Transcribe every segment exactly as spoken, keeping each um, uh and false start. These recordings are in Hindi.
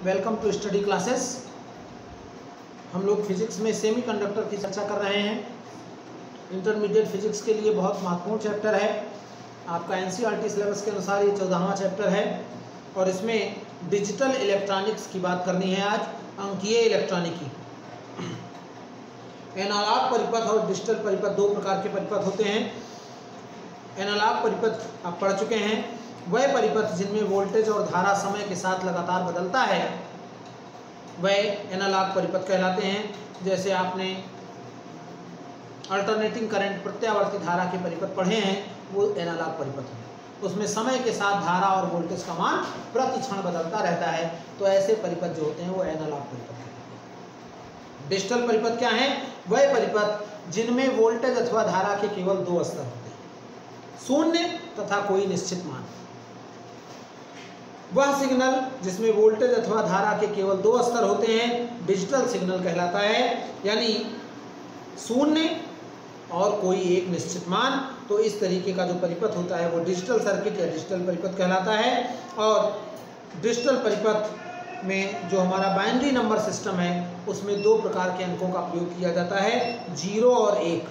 Welcome to study classes. हम लोग फिजिक्स में सेमीकंडक्टर की चर्चा कर रहे हैं। इंटरमीडिएट फिजिक्स के लिए बहुत महत्वपूर्ण चैप्टर है। आपका एनसीईआरटी सिलेबस के अनुसार ये चौदहवां चैप्टर है और इसमें डिजिटल इलेक्ट्रॉनिक्स की बात करनी है आज, अंकीय इलेक्ट्रॉनिकी। एनालॉग परिपथ और डिजिटल परिपथ दो प्रकार के परिपथ होते हैं। एनालॉग परिपथ आप पढ़ चुके हैं, वह परिपथ जिनमें वोल्टेज और धारा समय के साथ लगातार बदलता है वह एनालॉग परिपथ कहलाते हैं। जैसे आपने अल्टरनेटिंग करंट प्रत्यावर्ती धारा के परिपथ पढ़े हैं, वो एनालॉग परिपथ है। उसमें समय के साथ धारा और वोल्टेज का मान प्रति क्षण बदलता रहता है, तो ऐसे परिपथ जो होते हैं वो एनालॉग परिपथ है। डिजिटल परिपथ क्या है? वह परिपथ जिनमें वोल्टेज अथवा धारा के केवल दो स्तर होते हैं, शून्य तथा कोई निश्चित मान। वह सिग्नल जिसमें वोल्टेज अथवा धारा के केवल दो स्तर होते हैं डिजिटल सिग्नल कहलाता है, यानी शून्य और कोई एक निश्चित मान। तो इस तरीके का जो परिपथ होता है वो डिजिटल सर्किट या डिजिटल परिपथ कहलाता है। और डिजिटल परिपथ में जो हमारा बाइनरी नंबर सिस्टम है उसमें दो प्रकार के अंकों का प्रयोग किया जाता है, जीरो और एक।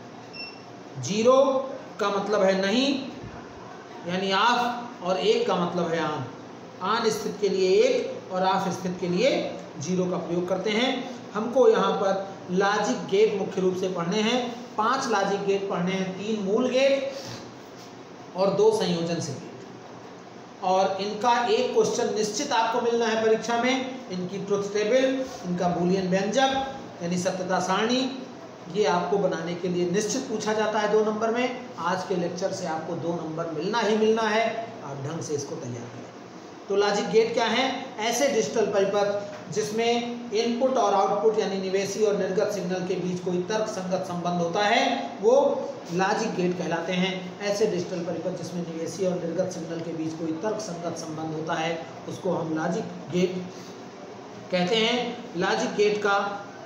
जीरो का मतलब है नहीं यानी ऑफ, और एक का मतलब है ऑन। ऑन स्थिति के लिए एक और ऑफ स्थिति के लिए जीरो का प्रयोग करते हैं। हमको यहाँ पर लॉजिक गेट मुख्य रूप से पढ़ने हैं। पांच लॉजिक गेट पढ़ने हैं, तीन मूल गेट और दो संयोजन से गेट। और इनका एक क्वेश्चन निश्चित आपको मिलना है परीक्षा में। इनकी ट्रुथ टेबल, इनका बूलियन व्यंजक यानी सत्यता सारणी, ये आपको बनाने के लिए निश्चित पूछा जाता है दो नंबर में। आज के लेक्चर से आपको दो नंबर मिलना ही मिलना है, आप ढंग से इसको तैयार करें। तो लॉजिक गेट क्या है? ऐसे डिजिटल परिपथ जिसमें इनपुट और आउटपुट यानी निवेशी और निर्गत सिग्नल के बीच कोई तर्क संगत संबंध होता है वो लॉजिक गेट कहलाते हैं। ऐसे डिजिटल परिपथ जिसमें निवेशी और निर्गत सिग्नल के बीच कोई तर्क संगत संबंध होता है उसको हम लॉजिक गेट कहते हैं। लॉजिक गेट का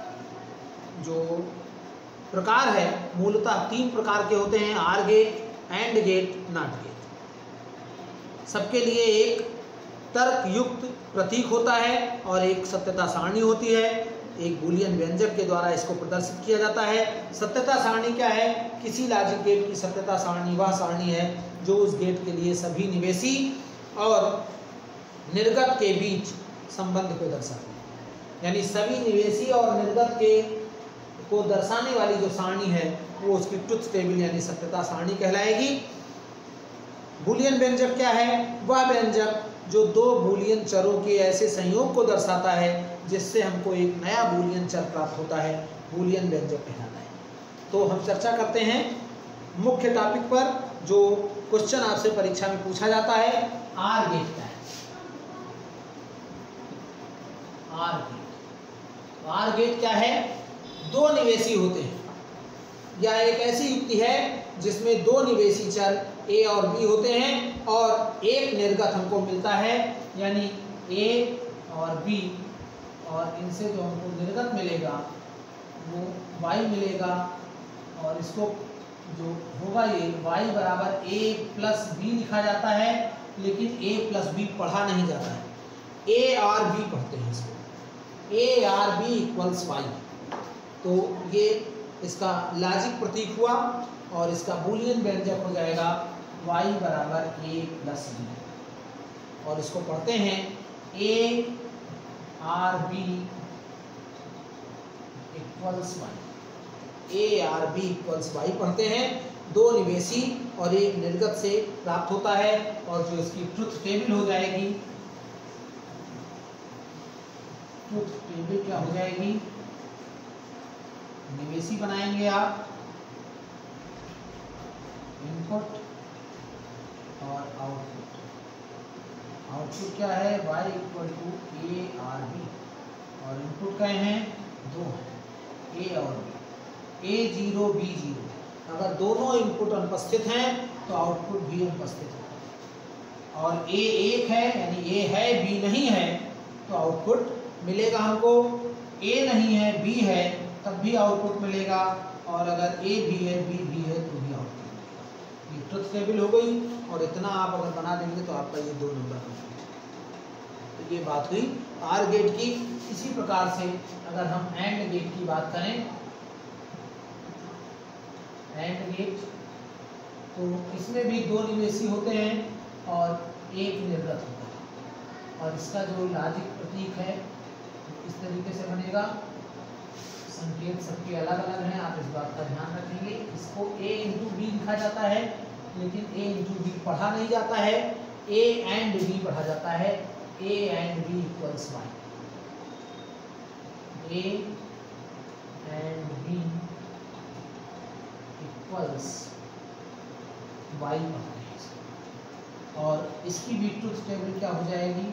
जो प्रकार है मूलतः तीन प्रकार के होते हैं, or gate, and gate, not gate. सबके लिए एक तर्क युक्त प्रतीक होता है और एक सत्यता सारणी होती है। एक बूलियन व्यंजक के द्वारा इसको प्रदर्शित किया जाता है। सत्यता सारणी क्या है? किसी लॉजिक गेट की सत्यता सारणी वह सारणी है जो उस गेट के लिए सभी निवेशी और निर्गत के बीच संबंध को दर्शाती है। यानी सभी निवेशी और निर्गत के को दर्शाने वाली जो सारणी है वो उसकी ट्रुथ टेबल यानी सत्यता सारणी कहलाएगी। बूलियन व्यंजक क्या है? वह व्यंजक जो दो बूलियन चरों के ऐसे संयोग को दर्शाता है जिससे हमको एक नया बूलियन चर प्राप्त होता है, बूलियन व्यंजक कहलाता है। तो हम चर्चा करते हैं मुख्य टॉपिक पर। जो क्वेश्चन आपसे परीक्षा में पूछा जाता है, आर गेट क्या है? आर गेट आर गेट क्या है? दो निवेशी होते हैं या एक ऐसी युक्ति है जिसमें दो निवेशी चर ए और बी होते हैं और एक निर्गत हमको मिलता है यानी ए और बी, और इनसे जो हमको निर्गत मिलेगा वो y मिलेगा। और इसको जो होगा ये y बराबर ए प्लस बी लिखा जाता है, लेकिन a प्लस बी पढ़ा नहीं जाता है, ए आर बी पढ़ते हैं इसको, A or B equals Y. तो ये इसका लॉजिक प्रतीक हुआ और इसका बूलियन व्यंजक हो जाएगा y बराबर ए प्लस बी। और इसको पढ़ते हैं A or B equals Y, A or B equals Y पढ़ते हैं। दो निवेशी और एक निर्गत से प्राप्त होता है और जो इसकी ट्रुथ टेबल हो जाएगी, ट्रुथ टेबल क्या हो जाएगी? निवेशी बनाएंगे आप, इनपुट और आउटपुट। आउटपुट क्या है? y equal to A or B, और इनपुट क्या हैं? दो हैं, ए और B, A zero B zero. अगर दोनों इनपुट अनुपस्थित हैं तो आउटपुट भी अनुपस्थित है। और ए एक है यानी ए है, बी नहीं है, तो आउटपुट मिलेगा हमको। ए नहीं है, बी है, तब भी आउटपुट मिलेगा। और अगर ए भी है, बी भी है, तो भी आउटपुट मिलेगा। ये ट्रुथ टेबल हो गई। और इतना आप अगर बना देंगे तो आपका ये दो नंबर कंप्लीट है। ये बात हुई आर गेट की। इसी प्रकार से अगर हम एंड गेट की बात करें, एंड गेट, तो इसमें भी दो निवेशी होते हैं और एक निर्गत होता है, और इसका जो लॉजिक प्रतीक है इस तरीके से बनेगा। संकेत सबके अलग अलग हैं, आप इस बात का ध्यान रखेंगे। इसको a इंटू बी लिखा जाता है, लेकिन a इंटू बी पढ़ा नहीं जाता है, a एंड b पढ़ा जाता है। a and b equals Y, a and b equals Y पढ़ते हैं। और इसकी भी ट्रुथ टेबल क्या हो जाएगी,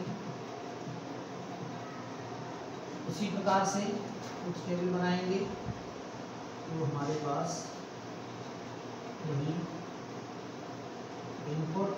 उसी प्रकार से कुछ टेबल बनाएंगे। तो हमारे पास वही इनपुट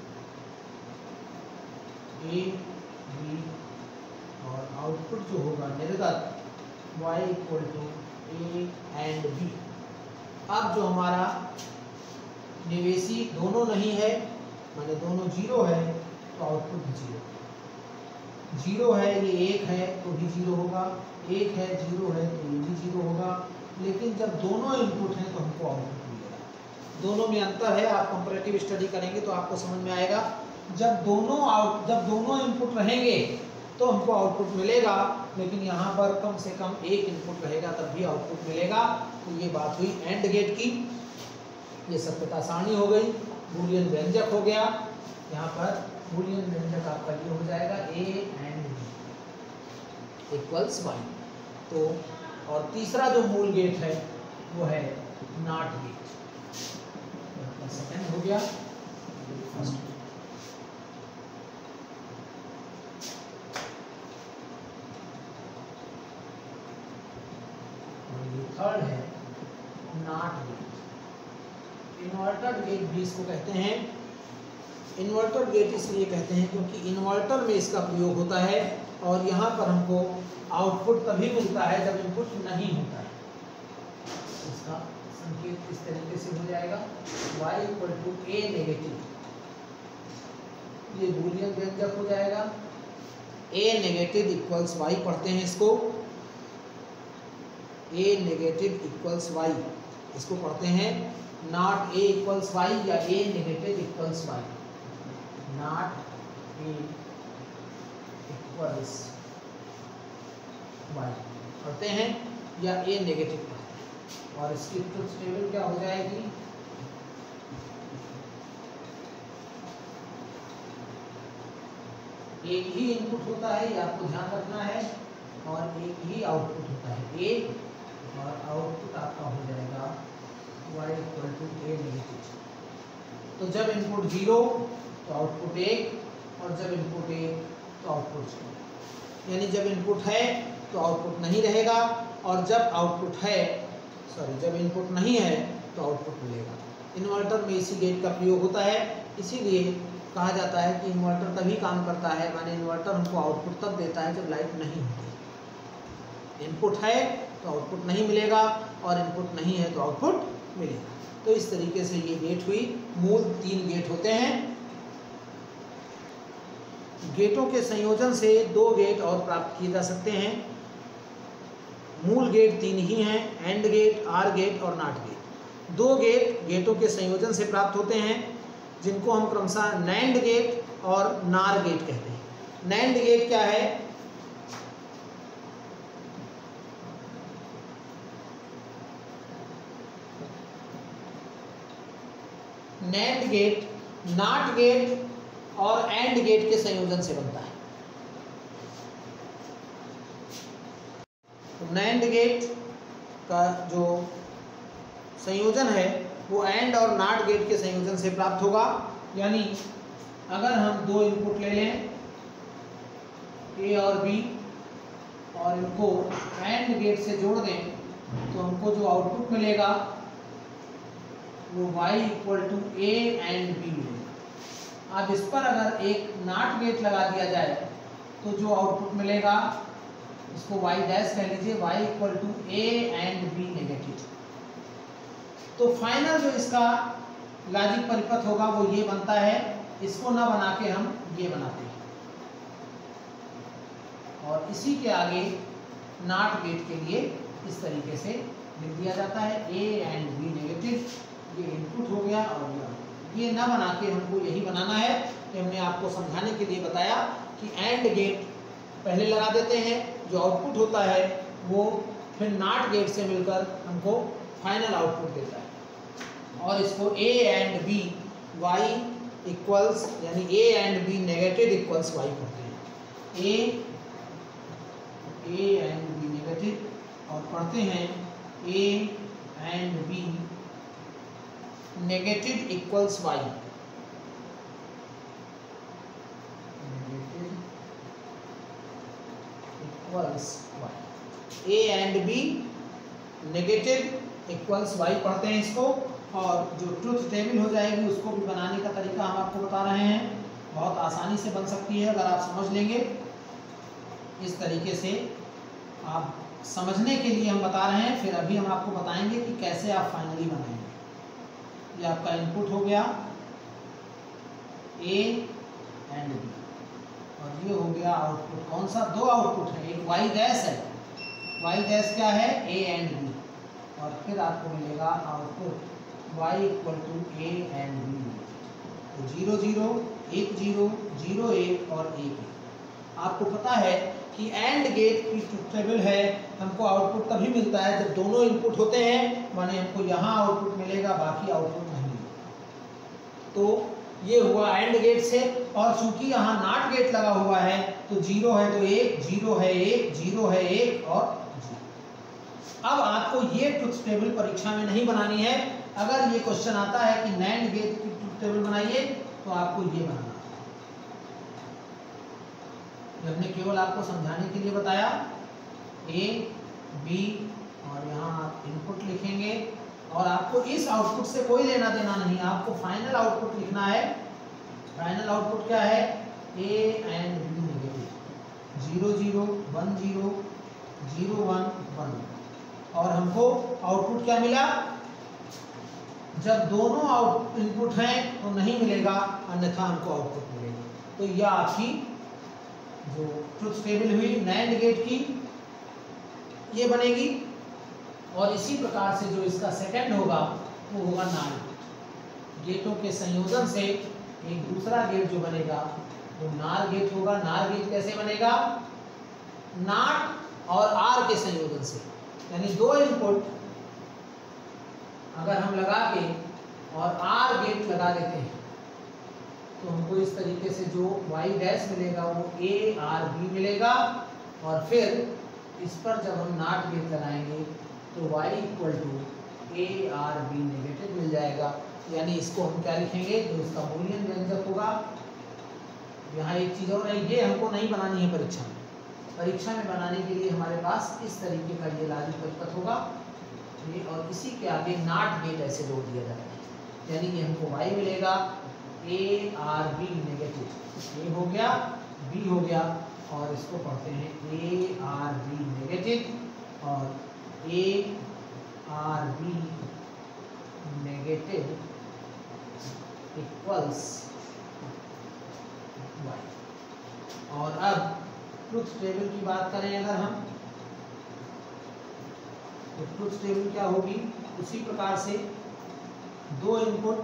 ए बी और आउटपुट जो होगा निर्गत y equal to A and B. अब जो हमारा निवेशी दोनों नहीं है, माने दोनों जीरो है, तो आउटपुट भी जीरो। जीरो है, ये एक है तो भी जीरो होगा, एक है जीरो है तो ये भी जीरो होगा। लेकिन जब दोनों इनपुट हैं तो हमको आउटपुट मिलेगा। दोनों में अंतर है, आप कंपैरेटिव स्टडी करेंगे तो आपको समझ में आएगा। जब दोनों आउट जब दोनों इनपुट रहेंगे तो हमको आउटपुट मिलेगा, लेकिन यहाँ पर कम से कम एक इनपुट रहेगा तब भी आउटपुट मिलेगा। तो ये बात हुई एंड गेट की। ये सत्यता सारणी हो गई, बूलियन व्यंजक हो गया। यहाँ पर बूलियन व्यंजक आपका ये हो जाएगा A and B equals Y. तो और तीसरा जो मूल गेट है वो है नॉट गेट। सेकंड हो गया, फर्स्ट थर्ड है नॉट गेट। इन्वर्टर गेट भी इसको कहते हैं। इन्वर्टर गेट इसलिए कहते हैं क्योंकि इन्वर्टर में इसका प्रयोग होता है, और यहाँ पर हमको आउटपुट तभी मिलता है जब इनपुट नहीं होता है। इसका संकेत इस तरीके से हो जाएगा y equal to A negative, ये बूलियन व्यंजक हो जाएगा। a नेगेटिव इक्वल्स y पढ़ते हैं इसको, a नेगेटिव इक्वल्स y इसको पढ़ते हैं। नॉट a इक्वल्स y या a negative equals y, not a equals y पढ़ते हैं या a नेगेटिव पढ़ते हैं। और इसकी ट्रुथ टेबल क्या हो जाएगी, एक ही इनपुट होता है, ये आपको ध्यान रखना है, और एक ही आउटपुट होता है a, और आउटपुट आपका हो जाएगा y equal to a negative. तो जब इनपुट जीरो तो आउटपुट एक, और जब इनपुट एक तो आउटपुट जीरो। यानी जब इनपुट है तो आउटपुट नहीं रहेगा, और जब आउटपुट है सॉरी जब इनपुट नहीं है तो आउटपुट मिलेगा। इन्वर्टर में इसी गेट का प्रयोग होता है। इसीलिए कहा जाता है कि इन्वर्टर तभी काम करता है, माने इन्वर्टर हमको आउटपुट तब देता है जब लाइट नहीं होती। इनपुट है तो आउटपुट नहीं मिलेगा, और इनपुट नहीं है तो आउटपुट मिलेगा। तो इस तरीके से ये गेट हुई। मूल तीन गेट होते हैं। गेटों के संयोजन से दो गेट और प्राप्त किए जा सकते हैं। मूल गेट तीन ही हैं, एंड गेट, आर गेट और नॉट गेट। दो गेट गेटों के संयोजन से प्राप्त होते हैं, जिनको हम क्रमशः नैंड गेट और नार गेट कहते हैं। नैंड गेट क्या है, नैंड गेट नॉट गेट और एंड गेट के संयोजन से बनता है। तो नैंड गेट का जो संयोजन है वो एंड और नॉट गेट के संयोजन से प्राप्त होगा। यानी अगर हम दो इनपुट ले लें ए और बी, और इनको एंड गेट से जोड़ दें, तो हमको जो आउटपुट मिलेगा वो y equal to A and B मिलेगा। अब इस पर अगर एक नॉट गेट लगा दिया जाए तो जो आउटपुट मिलेगा इसको y डैश कह लीजिए, y equal to A and B negative. तो फाइनल जो इसका लॉजिक परिपथ होगा वो ये बनता है। इसको ना बना के हम ये बनाते हैं। और इसी के आगे नॉट गेट के लिए इस तरीके से लिख दिया जाता है ए एंड बी नेगेटिव, ये इनपुट हो गया और ये ये ना बना के हमको यही बनाना है कि हमने आपको समझाने के लिए बताया कि एंड गेट पहले लगा देते हैं, जो आउटपुट होता है वो फिर नॉट गेट से मिलकर हमको फाइनल आउटपुट देता है। और इसको A and B Y equals यानी A and B negative equals Y पढ़ते हैं, A A and B negative और पढ़ते हैं A and B negative equals Y, negative equals Y, A and B negative equals Y पढ़ते हैं इसको। और जो ट्रुथ टेबल हो जाएगी उसको भी बनाने का तरीका हम आपको बता रहे हैं, बहुत आसानी से बन सकती है अगर आप समझ लेंगे। इस तरीके से आप समझने के लिए हम बता रहे हैं, फिर अभी हम आपको बताएंगे कि कैसे आप फाइनली बनाएंगे। ये आपका इनपुट हो गया ए एंड बी और ये हो गया आउटपुट। कौन सा? दो आउटपुट है, एक वाई डैश है, वाई डैश क्या है? ए एंड बी, और फिर आपको मिलेगा output y equal to A and B. तो जीरो जीरो एक जीरो जीरो एक और एक एक। आपको पता है कि एंड गेट की ट्रुथ टेबल है, हमको आउटपुट तभी मिलता है जब दोनों इनपुट होते हैं, माने हमको यहाँ आउटपुट मिलेगा बाकी आउटपुट नहीं मिलेगा। तो ये हुआ एंड गेट से, और चूंकि यहाँ नॉट गेट लगा हुआ है तो जीरो है तो एक, जीरो है एक, जीरो है एक और जीरो। अब आपको ये ट्रुथ टेबल परीक्षा में नहीं बनानी है। अगर ये क्वेश्चन आता है कि नैंड गेट की ट्रुथ टेबल बनाइए तो आपको ये बनाना है। हमने केवल आपको समझाने के लिए बताया ए बी और यहाँ आप इनपुट लिखेंगे और आपको इस आउटपुट से कोई लेना देना नहीं, आपको फाइनल आउटपुट लिखना है। फाइनल आउटपुट क्या है? A and B negative, zero zero one zero zero one one. और हमको आउटपुट क्या मिला? जब दोनों आउट इनपुट हैं तो नहीं मिलेगा, अन्यथा हमको आउटपुट मिलेगा। तो यह आपकी जो ट्रुथ टेबल हुई नैंड गेट की, ये बनेगी। और इसी प्रकार से जो इसका सेकंड होगा वो होगा नार गेट। गेटों के संयोजन से एक दूसरा गेट जो बनेगा वो नार गेट होगा। नार गेट कैसे बनेगा? नॉट और आर के संयोजन से, यानी दो इनपुट अगर हम लगा के और आर गेट लगा देते हैं तो हमको इस तरीके से जो वाई डैश मिलेगा वो ए आर बी मिलेगा। और फिर इस पर जब हम नॉट गेट लगाएंगे तो y equal to A or B negative मिल जाएगा। यानी इसको हम क्या लिखेंगे? जो इसका मूल्यन व्यंजक होगा। यहाँ एक चीज़ और है, ये हमको नहीं बनानी है परीक्षा में। परीक्षा में बनाने के लिए हमारे पास इस तरीके का ये लॉजिक परिपथ होगा ये, और इसी के आगे नॉट गेट ऐसे जोड़ दिया जाता है। यानी कि हमको y मिलेगा A or B negative, A हो गया b हो गया, और इसको पढ़ते हैं ए आर बी नेगेटिव और A or B negative equals Y. और अब ट्रुथ टेबल की बात करें अगर हम, तो ट्रुथ टेबल क्या होगी? उसी प्रकार से दो इनपुट,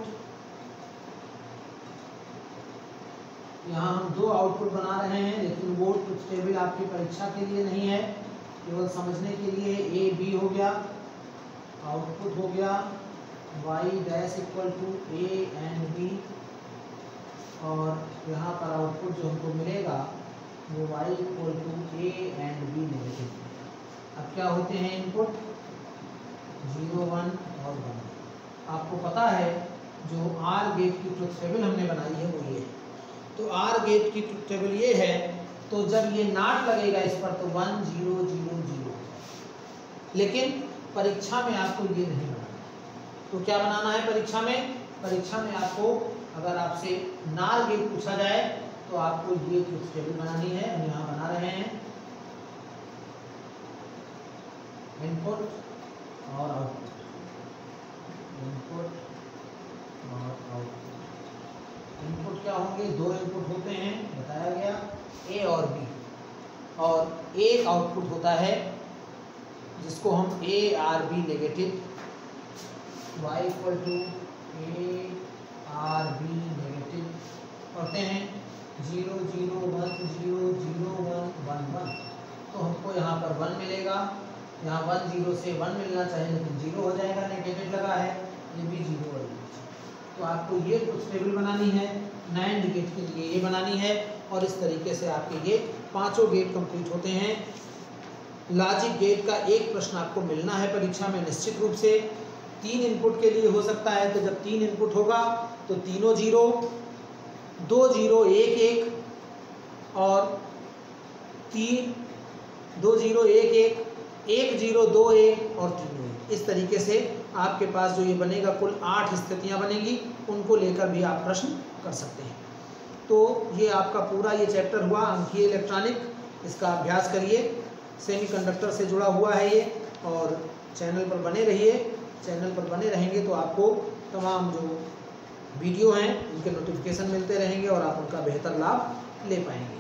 यहाँ हम दो आउटपुट बना रहे हैं, लेकिन वो ट्रुथ टेबल आपकी परीक्षा के लिए नहीं है, केवल समझने के लिए। ए बी हो गया, आउटपुट हो गया Y dash equal to A and B, और यहाँ पर आउटपुट जो हमको मिलेगा वो Y equal to A and B negative. अब क्या होते हैं इनपुट? जीरो वन और वन। आपको पता है जो आर गेट की ट्रुथ टेबल हमने बनाई है वो ये है। तो आर गेट की ट्रुथ टेबल ये है, तो जब ये नॉट लगेगा इस पर तो वन जीरो जीरो जीरो। लेकिन परीक्षा में आपको ये नहीं बनाना। तो क्या बनाना है परीक्षा में? परीक्षा में आपको अगर आपसे नार गेट पूछा जाए तो आपको ये ट्रुथ टेबल बनानी है। हम यहाँ बना रहे हैं इनपुट और आउटपुट, इनपुट और आउटपुट। इनपुट क्या होंगे? दो इनपुट होते हैं, बताया गया, ए और बी। और एक आउटपुट होता है जिसको हम A or B negative, y equal to A or B negative पढ़ते हैं, zero zero one zero zero one one one. तो हमको यहाँ पर वन मिलेगा, यहाँ वन जीरो से वन मिलना चाहिए लेकिन जीरो हो जाएगा, नेगेटिव लगा है, ये भी जीरो हो जाएगा। तो आपको ये ट्रुथ टेबल बनानी है, नाइन गेट के लिए ये बनानी है, और इस तरीके से आपके ये पांचों गेट कंप्लीट होते हैं। लॉजिक गेट का एक प्रश्न आपको मिलना है परीक्षा में निश्चित रूप से। तीन इनपुट के लिए हो सकता है, तो जब तीन इनपुट होगा तो तीनों जीरो, दो जीरो एक एक और तीन, दो जीरो एक एक, एक जीरो दो एक और तीन एक। इस तरीके से आपके पास जो ये बनेगा कुल आठ स्थितियां बनेंगी, उनको लेकर भी आप प्रश्न कर सकते हैं। तो ये आपका पूरा ये चैप्टर हुआ अंकीय इलेक्ट्रॉनिक, इसका अभ्यास करिए। सेमीकंडक्टर से जुड़ा हुआ है ये, और चैनल पर बने रहिए। चैनल पर बने रहेंगे तो आपको तमाम जो वीडियो हैं उनके नोटिफिकेशन मिलते रहेंगे और आप उनका बेहतर लाभ ले पाएंगे।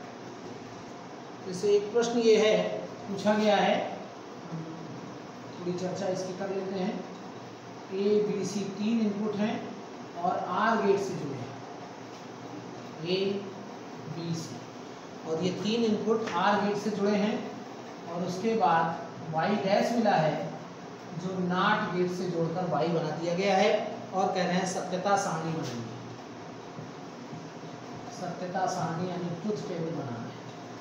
जैसे एक प्रश्न ये है, पूछा गया है, थोड़ी चर्चा इसकी कर लेते हैं। ए बी सी तीन इनपुट हैं और आर गेट से जुड़े हैं, ए बी सी, और ये तीन इनपुट आर गेट से जुड़े हैं, और उसके बाद वाई डैश मिला है जो नॉट गेट से जोड़कर वाई बना दिया गया है, और कह रहे हैं सत्यता सारणी बनाएंगे। सत्यता सारणी यानी ट्रुथ टेबल बनाना है।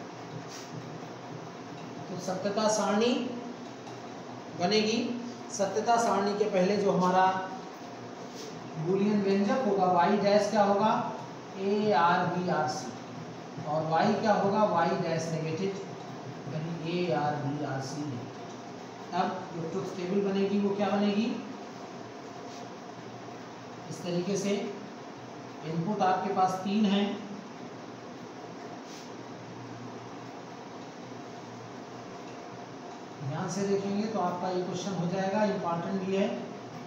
तो सत्यता सारणी बनेगी। सत्यता सारणी के पहले जो हमारा बूलियन व्यंजक होगा, वाई डैश क्या होगा, A or B or C, और वाई क्या होगा, वाई डैश नेगेटिव, यानी A or B or C negative. अब जो ट्रुथ टेबल बनेगी वो क्या बनेगी, इस तरीके से। इनपुट आपके पास तीन हैं, ध्यान से देखेंगे तो आपका ये क्वेश्चन हो जाएगा, इंपॉर्टेंट भी है।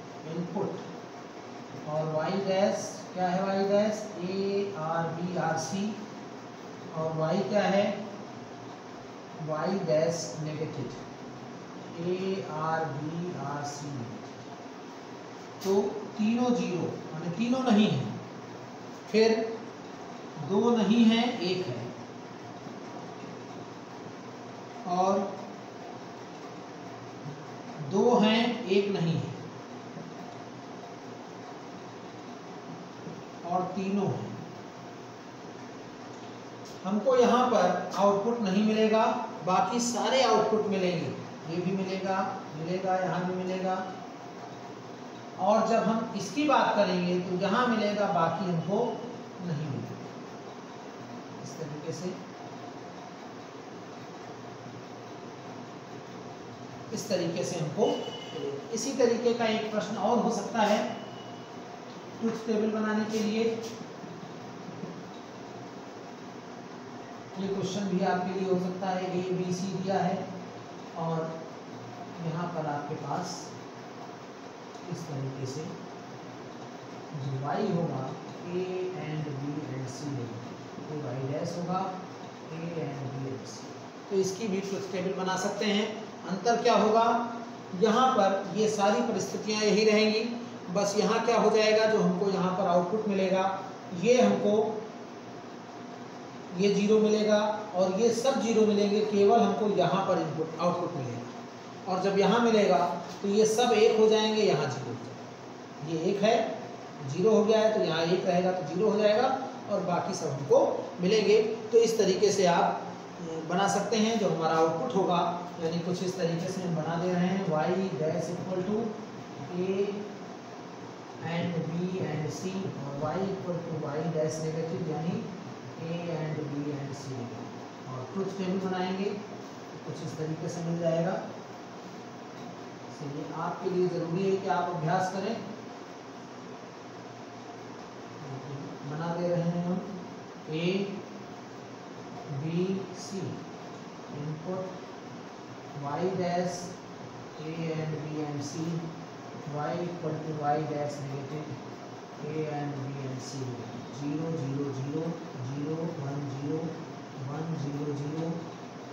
इनपुट और वाई डैश क्या है, Y dash A or B or C, और वाई क्या है, Y dash negative, A or B or C. तो तीनों जीरो यानी तीनों नहीं है, फिर दो नहीं है एक है, और दो हैं एक नहीं है, और तीनों हैं। हमको यहाँ पर आउटपुट नहीं मिलेगा, बाकी सारे आउटपुट मिलेंगे। ये भी मिलेगा, मिलेगा, यहाँ भी मिलेगा, और जब हम इसकी बात करेंगे तो यहाँ मिलेगा, बाकी हमको नहीं मिलेगा। इस तरीके से इस तरीके से हमको मिलेगा। इसी तरीके का एक प्रश्न और हो सकता है ट्रुथ टेबल बनाने के लिए। ये क्वेश्चन भी आपके लिए हो सकता है, ए बी सी दिया है, और यहाँ पर आपके पास इस तरीके से जो वाई होगा A and B and C होगा, तो वाई डैश होगा A and B and C. तो इसकी भी ट्रुथ टेबल बना सकते हैं। अंतर क्या होगा, यहाँ पर ये सारी परिस्थितियाँ यही रहेंगी, बस यहाँ क्या हो जाएगा, जो हमको यहाँ पर आउटपुट मिलेगा ये हमको ये जीरो मिलेगा, और ये सब जीरो मिलेंगे, केवल हमको यहाँ पर इनपुट आउटपुट मिलेगा। और जब यहाँ मिलेगा तो ये सब एक हो जाएंगे, यहाँ जीरो हो जाएगा। ये एक है, जीरो हो गया है, तो यहाँ एक रहेगा तो जीरो हो जाएगा, और बाकी सब हमको मिलेंगे। तो इस तरीके से आप बना सकते हैं जो हमारा आउटपुट होगा, यानी कुछ इस तरीके से हम बना दे रहे हैं, Y dash equal to A and B and C, और Y equal to Y dash negative, यानी A and B and C. और ट्रुथ टेबल बनाएंगे तो कुछ इस तरीके से मिल जाएगा। इसलिए आपके लिए ज़रूरी है कि आप अभ्यास करें। बना दे रहे हैं हम A B C, input Y dash A and B and C, Y equal to Y dash negative A and B and C, zero zero zero zero one zero one zero zero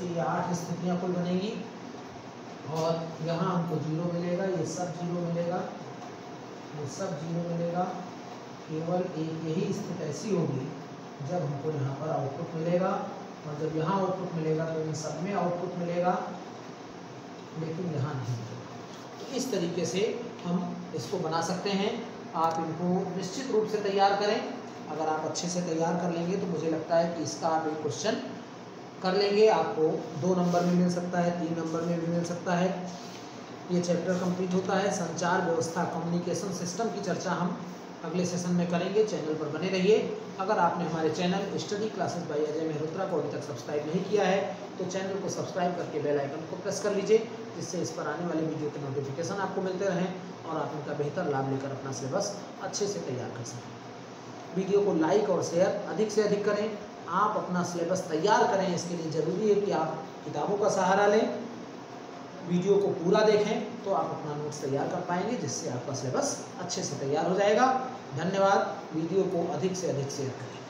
इसकी ये आठ स्थितियाँ कुल बनेंगी और यहाँ हमको जीरो मिलेगा, ये सब जीरो मिलेगा, ये सब जीरो मिलेगा। केवल एक यही स्थिति ऐसी होगी जब हमको यहाँ पर आउटपुट मिलेगा, और जब यहाँ आउटपुट मिलेगा तो इन सब में आउटपुट मिलेगा, लेकिन यहाँ नहीं मिलेगा। तो इस तरीके से हम इसको बना सकते हैं। आप इनको निश्चित रूप से तैयार करें। अगर आप अच्छे से तैयार कर लेंगे तो मुझे लगता है कि इसका आप एक क्वेश्चन कर लेंगे, आपको दो नंबर में मिल सकता है, तीन नंबर में भी मिल सकता है। ये चैप्टर कंप्लीट होता है। संचार व्यवस्था, कम्युनिकेशन सिस्टम की चर्चा हम अगले सेशन में करेंगे। चैनल पर बने रहिए। अगर आपने हमारे channel study classes by Ajay Mehrotra को अभी तक सब्सक्राइब नहीं किया है तो चैनल को सब्सक्राइब करके बेल आइकन को प्रेस कर लीजिए, जिससे इस पर आने वाले वीडियो के नोटिफिकेशन आपको मिलते रहें और आप इनका बेहतर लाभ लेकर अपना सिलेबस अच्छे से तैयार कर सकें। वीडियो को लाइक और शेयर अधिक से अधिक करें। आप अपना सिलेबस तैयार करें, इसके लिए ज़रूरी है कि आप किताबों का सहारा लें, वीडियो को पूरा देखें, तो आप अपना नोट्स तैयार कर पाएंगे, जिससे आपका सिलेबस अच्छे से तैयार हो जाएगा। धन्यवाद। वीडियो को अधिक से अधिक शेयर करें।